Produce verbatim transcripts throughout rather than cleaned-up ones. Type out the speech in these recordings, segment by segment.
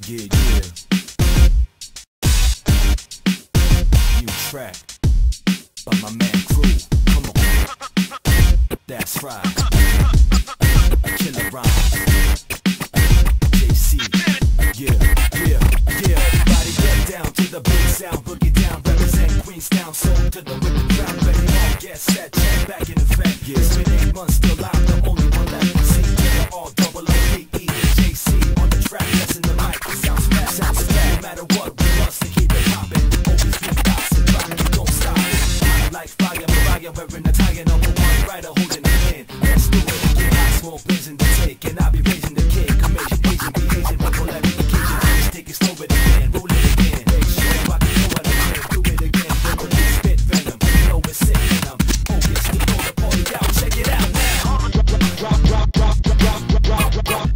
Yeah, yeah. New track by my man Croove. Come on. That's right. Killer rhyme. J C. Yeah, yeah, yeah. Everybody get down to the big sound. Boogie down. Represent Queenstown. Soul to the rhythm ground. Ready all get set. Check back in effect. Yeah, it's been eight months. Still I'm the only one left. See, the all double O P E. J C on the track. That's in the mic. It sounds bad. Sounds bad. No matter what, we must to keep it poppin'. Always keep dots and rockin'. Don't stop it. I like fire, Mariah, wearing a tie, number one rider holding the hand. Let's do it again. I smoke blazing the take, and I'll be raising the cake. I'm Asian, Asian, be Asian, but for every occasion, please take it slow again. Roll it again. Make sure I can know what I can. Do it again. Bring a spit venom. You know it's sick venom. Focus to throw the party out. Check it out now. Drop, drop, drop, drop, drop, drop, drop, drop.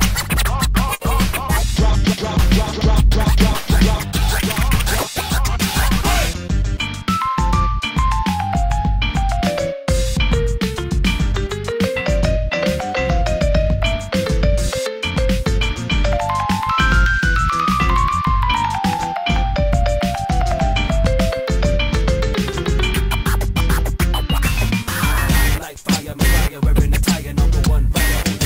Like fire, Mariah, wearing a tiger, number one rider.